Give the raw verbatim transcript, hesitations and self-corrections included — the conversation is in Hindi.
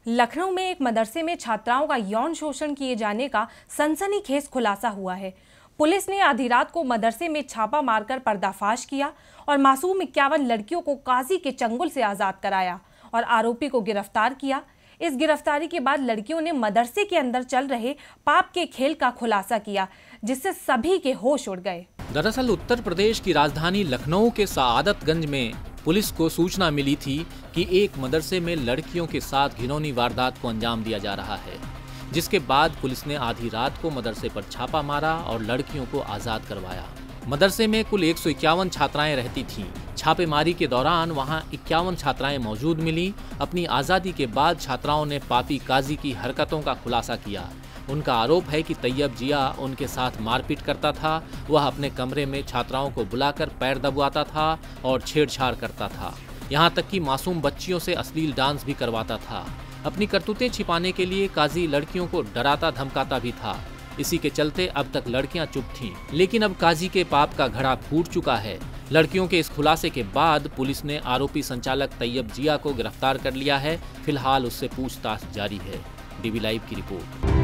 लखनऊ में एक मदरसे में छात्राओं का यौन शोषण किए जाने का सनसनीखेज खुलासा हुआ है। पुलिस ने आधी रात को मदरसे में छापा मारकर पर्दाफाश किया और मासूम इक्यावन लड़कियों को काजी के चंगुल से आजाद कराया और आरोपी को गिरफ्तार किया। इस गिरफ्तारी के बाद लड़कियों ने मदरसे के अंदर चल रहे पाप के खेल का खुलासा किया, जिससे सभी के होश उड़ गए। दरअसल उत्तर प्रदेश की राजधानी लखनऊ के सआदतगंज में पुलिस को सूचना मिली थी कि एक मदरसे में लड़कियों के साथ घिनौनी वारदात को अंजाम दिया जा रहा है, जिसके बाद पुलिस ने आधी रात को मदरसे पर छापा मारा और लड़कियों को आजाद करवाया। मदरसे में कुल एक सौ इक्यावन छात्राएं रहती थीं। छापेमारी के दौरान वहां इक्यावन छात्राएं मौजूद मिली। अपनी आज़ादी के बाद छात्राओं ने पापी काजी की हरकतों का खुलासा किया। उनका आरोप है कि तैयब जिया उनके साथ मारपीट करता था। वह अपने कमरे में छात्राओं को बुलाकर पैर दबवाता था और छेड़छाड़ करता था। यहाँ तक कि मासूम बच्चियों से अश्लील डांस भी करवाता था। अपनी करतूतें छिपाने के लिए काजी लड़कियों को डराता धमकाता भी था। इसी के चलते अब तक लड़कियां चुप थीं, लेकिन अब काजी के पाप का घड़ा फूट चुका है। लड़कियों के इस खुलासे के बाद पुलिस ने आरोपी संचालक तैयब जिया को गिरफ्तार कर लिया है। फिलहाल उससे पूछताछ जारी है। डीबी लाइव की रिपोर्ट।